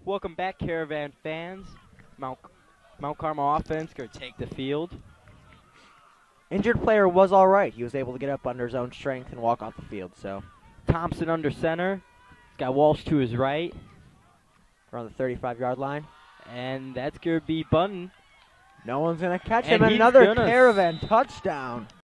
Welcome back, Caravan fans. Mount Carmel offense going to take the field. Injured player was all right. He was able to get up under his own strength and walk off the field. So Thompson under center. He's got Walsh to his right. Around the 35-yard line. And that's going to be Buntyn. No one's going to catch And him. he's Another gonna Caravan touchdown.